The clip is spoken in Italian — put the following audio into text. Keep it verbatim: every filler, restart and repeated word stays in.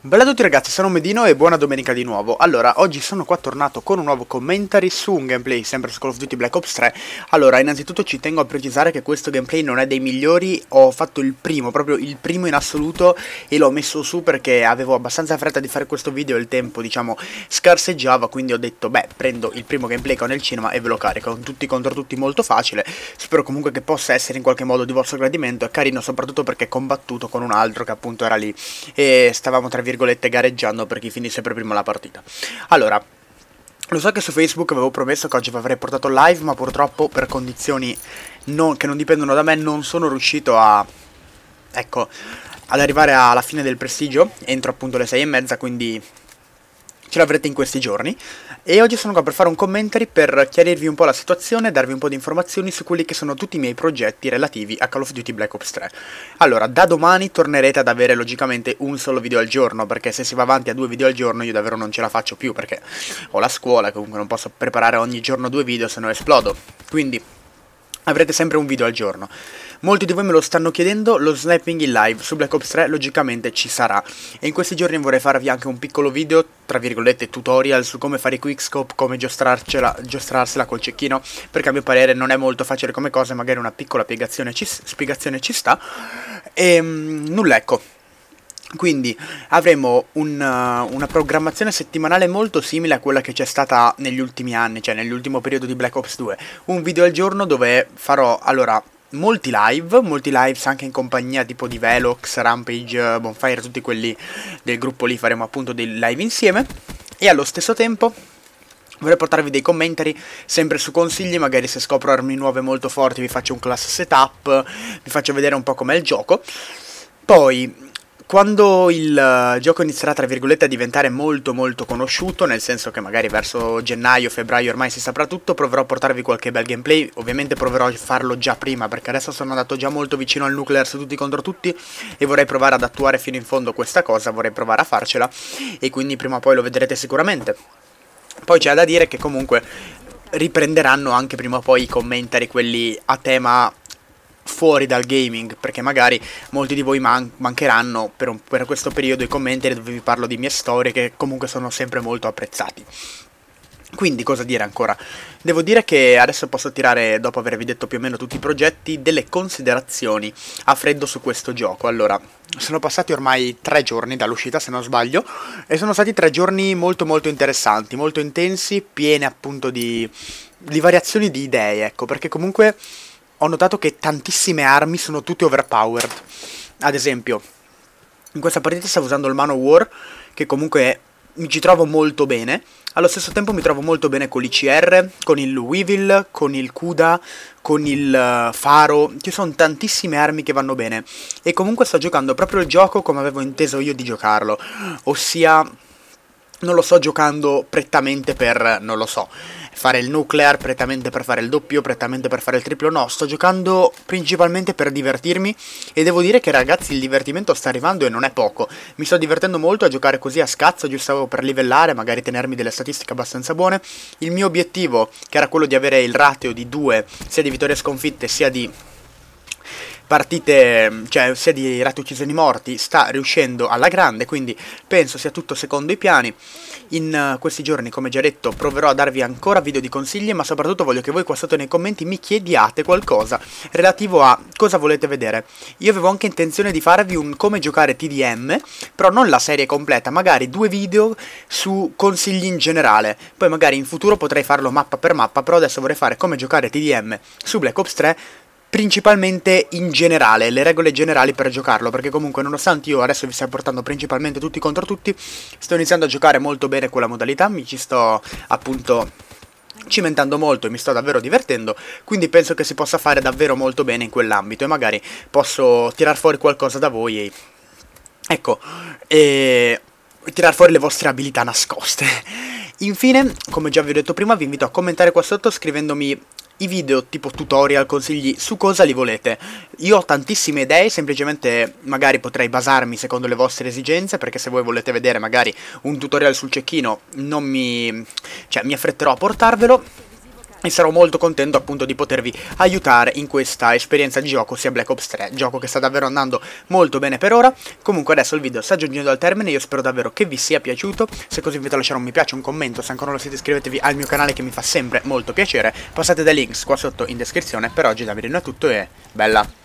Bella a tutti ragazzi, sono Medino e buona domenica di nuovo. Allora, oggi sono qua tornato con un nuovo commentary su un gameplay sempre su Call of Duty Black Ops tre. Allora, innanzitutto ci tengo a precisare che questo gameplay non è dei migliori, ho fatto il primo, proprio il primo in assoluto e l'ho messo su perché avevo abbastanza fretta di fare questo video e il tempo, diciamo, scarseggiava, quindi ho detto, beh, prendo il primo gameplay che ho nel cinema e ve lo carico, con tutti contro tutti molto facile. Spero comunque che possa essere in qualche modo di vostro gradimento, è carino soprattutto perché è combattuto con un altro che appunto era lì e stavamo tra virgolette gareggiando per chi finisse per primo la partita. Allora, lo so che su Facebook avevo promesso che oggi vi avrei portato live, ma purtroppo per condizioni non, che non dipendono da me non sono riuscito a, ecco, ad arrivare alla fine del prestigio entro appunto le sei e mezza, quindi ce l'avrete in questi giorni. E oggi sono qua per fare un commentary per chiarirvi un po' la situazione, darvi un po' di informazioni su quelli che sono tutti i miei progetti relativi a Call of Duty Black Ops tre. Allora, da domani tornerete ad avere logicamente un solo video al giorno, perché se si va avanti a due video al giorno io davvero non ce la faccio più, perché ho la scuola e comunque non posso preparare ogni giorno due video, se no esplodo. Quindi avrete sempre un video al giorno. Molti di voi me lo stanno chiedendo, lo sniping in live su Black Ops tre logicamente ci sarà. E in questi giorni vorrei farvi anche un piccolo video, tra virgolette tutorial, su come fare i quickscope, come giostrarsela, giostrarsela col cecchino, perché a mio parere non è molto facile come cosa, magari una piccola spiegazione ci, spiegazione ci sta. E mm, nulla, ecco. Quindi avremo un, uh, una programmazione settimanale molto simile a quella che c'è stata negli ultimi anni, cioè nell'ultimo periodo di Black Ops due. Un video al giorno dove farò, allora, molti live, molti lives anche in compagnia tipo di Velox, Rampage, Bonfire, tutti quelli del gruppo lì, faremo appunto dei live insieme. E allo stesso tempo vorrei portarvi dei commentari sempre su consigli, magari se scopro armi nuove molto forti vi faccio un class setup, vi faccio vedere un po' com'è il gioco. Poi quando il uh, gioco inizierà tra virgolette a diventare molto molto conosciuto, nel senso che magari verso gennaio, febbraio ormai si saprà tutto, proverò a portarvi qualche bel gameplay. Ovviamente proverò a farlo già prima, perché adesso sono andato già molto vicino al nuclear su tutti contro tutti e vorrei provare ad attuare fino in fondo questa cosa, vorrei provare a farcela e quindi prima o poi lo vedrete sicuramente. Poi c'è da dire che comunque riprenderanno anche prima o poi i commentari, quelli a tema fuori dal gaming, perché magari molti di voi man mancheranno per, un, per questo periodo i commentari dove vi parlo di mie storie, che comunque sono sempre molto apprezzati. Quindi cosa dire ancora? Devo dire che adesso posso tirare, dopo avervi detto più o meno tutti i progetti, delle considerazioni a freddo su questo gioco. Allora, sono passati ormai tre giorni dall'uscita, se non sbaglio, e sono stati tre giorni molto molto interessanti, molto intensi, pieni appunto di, di variazioni di idee, ecco, perché comunque ho notato che tantissime armi sono tutte overpowered. Ad esempio, in questa partita stavo usando il Man O' War, che comunque mi ci trovo molto bene. Allo stesso tempo mi trovo molto bene con l'I C R, con il Weevil, con il Kuda, con il uh, Faro. Ci sono tantissime armi che vanno bene. E comunque sto giocando proprio il gioco come avevo inteso io di giocarlo. Ossia, non lo sto giocando prettamente per, non lo so, fare il nuclear, prettamente per fare il doppio, prettamente per fare il triplo, no, sto giocando principalmente per divertirmi e devo dire che ragazzi il divertimento sta arrivando e non è poco. Mi sto divertendo molto a giocare così a scazzo, giusto per livellare, magari tenermi delle statistiche abbastanza buone. Il mio obiettivo, che era quello di avere il ratio di due, sia di vittorie sconfitte sia di partite, cioè sia di rate uccisioni morti, sta riuscendo alla grande, quindi penso sia tutto secondo i piani. In uh, questi giorni, come già detto, proverò a darvi ancora video di consigli, ma soprattutto voglio che voi qua sotto nei commenti mi chiediate qualcosa relativo a cosa volete vedere. Io avevo anche intenzione di farvi un come giocare T D M, però non la serie completa, magari due video su consigli in generale. Poi magari in futuro potrei farlo mappa per mappa, però adesso vorrei fare come giocare T D M su Black Ops tre, principalmente in generale, le regole generali per giocarlo, perché comunque nonostante io adesso vi stia portando principalmente tutti contro tutti, sto iniziando a giocare molto bene quella modalità, mi ci sto appunto cimentando molto e mi sto davvero divertendo, quindi penso che si possa fare davvero molto bene in quell'ambito e magari posso tirar fuori qualcosa da voi e ecco, e tirar fuori le vostre abilità nascoste. Infine, come già vi ho detto prima, vi invito a commentare qua sotto scrivendomi i video tipo tutorial, consigli, su cosa li volete. Io ho tantissime idee, semplicemente magari potrei basarmi secondo le vostre esigenze, perché se voi volete vedere magari un tutorial sul cecchino non mi, cioè, mi affretterò a portarvelo. e sarò molto contento appunto di potervi aiutare in questa esperienza di gioco sia Black Ops tre, gioco che sta davvero andando molto bene per ora. Comunque adesso il video sta giungendo al termine, io spero davvero che vi sia piaciuto, se così vi invito a lasciare un mi piace, un commento, se ancora non lo siete iscrivetevi al mio canale che mi fa sempre molto piacere, passate dai links qua sotto in descrizione. Per oggi da Mirino è tutto e bella!